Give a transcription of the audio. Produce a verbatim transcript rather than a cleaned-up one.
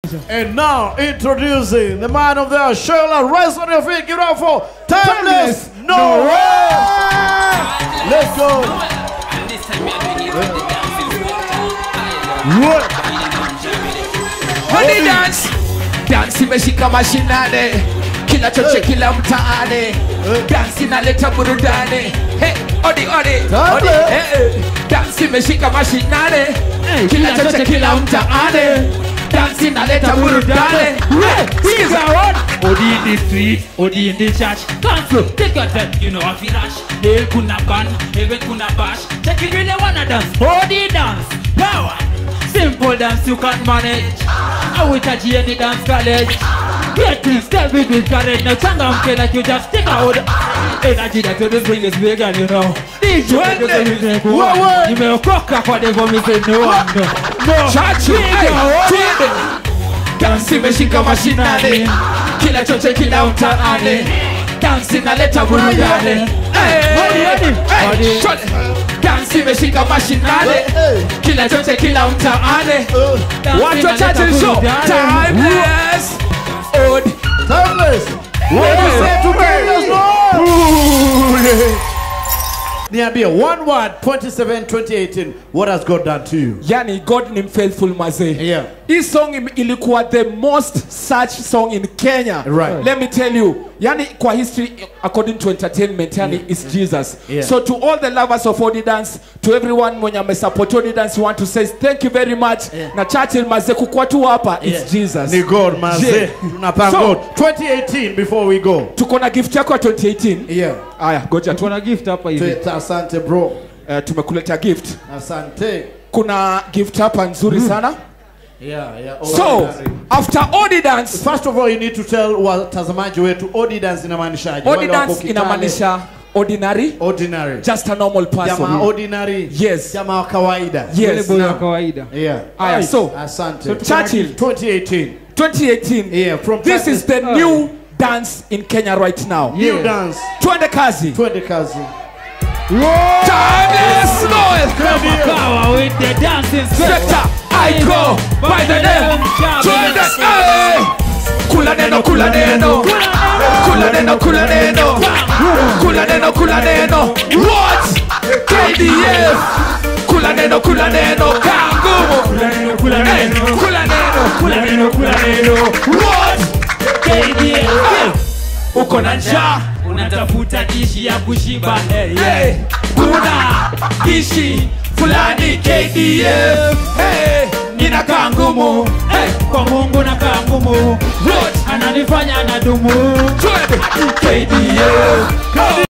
And now introducing the man of the hour, Shola. Rise on your feet, give it up for Timeless No Way. Let's go. What? Honey dance, dance imeshika mashinani, kila choche kila mtaani, dance inaleta burudani. Hey, odi odi, odi, hey, dance imeshika mashinani, kila choche kila mtaani, dance inaleta burudani. Here's our one. Odi in the street, Odi in the church. Come through, take your time, you know if you rush. Hell kuna ban, heaven kuna bash. Take it really wanna dance, Odi dance, power. Simple dance you can manage. I will touch any dance college. Get this, step with this courage. Now changa mke like you just stick out. Energy that you bring is big and you know. These you make you go. You may cock up for the vomit say no one no. No. Chachi, hey, dance imeshika mashinani, kila choche kila mtaani, dance inaleta burudani. Hey, hey, dance imeshika mashinani, kila choche kila mtaani, watu wachache show. Timeless, odi, Timeless. What is it to Timeless Lord? Niambia, one word, twenty-seven twenty eighteen, what has God done to you? Yani God ni faithful mazee. Yeah. This song ilikuwa the most searched song in Kenya. Right. Let me tell you, yani kwa history according to entertainment, yani yeah. is Jesus. Yeah. So to all the lovers of Odi dance, to everyone when you support Odi dance, want to say thank you very much. Yeah. Na Churchill mazee kukua tu hapa, it's yeah. Jesus. Ni God mazee. Tunapanga So, God. twenty eighteen before we go. Tuko na gift yako twenty eighteen. Yeah. Aya, goja tu. Tuna gift hapa hivi. Asante bro. Uh, tumekuleta gift. Asante. Kuna gift hapa nzuri mm. sana. Yeah, yeah. So, after Odi dance, first of all you need to tell watazamaji wetu Odi dance inamaanishaje? Odi dance inamaanisha ordinary, ordinary, just a normal person. Jamaa ordinary. Yes. Jamaa wa kawaida. Yes. Boy wa kawaida. Yeah. Aya, so asante. So Churchill twenty eighteen. twenty eighteen. Yeah, from this is the oh. new dance in Kenya right now. New yeah. dance. Twende kazi. Twende kazi. Timeless noise. Power with the dancing inspector. I go by the name. Twende eh. Kula neno, kula neno. Kula neno, kula neno. Kula neno, kula neno. What? K D F. Kula neno, kula neno. Kangumu. Kula neno, kula neno. Kula neno, kula neno, kula neno. What? K D F. Uko na njaa, unatafuta dishi ya kushiba. Hey, hey. Kuna dishi fulani K D F. Hey, nina kangumu. Hey, kwa Mungu na kangumu. What? Ananifanya na dumu. K D F.